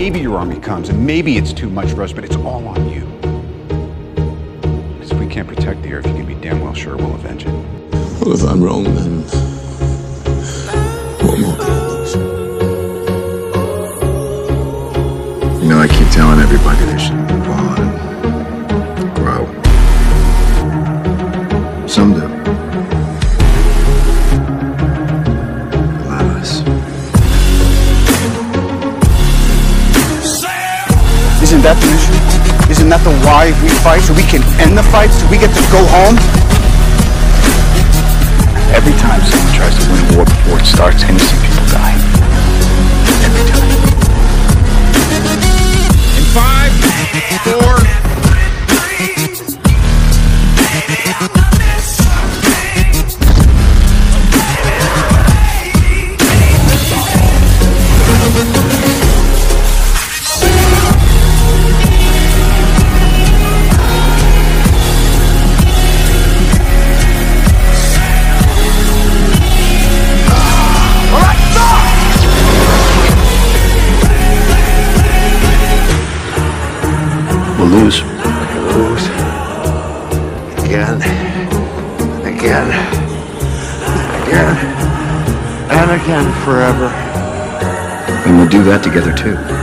maybe your army comes, and maybe it's too much for us, but it's all on you. Because if we can't protect the earth, you can be damn well sure we'll avenge it. Well, if I'm wrong, then what more can I lose? You know, I keep telling everybody they should move on and grow. Some do. A lot of us. Isn't that the mission? Isn't that the why we fight? So we can end the fight, so we get to go home? Every time someone tries to win a war before it starts, innocent people die. Every time. In 5, 4, We'll lose. Lose. Again. Again. Again. And again forever. And we'll do that together too.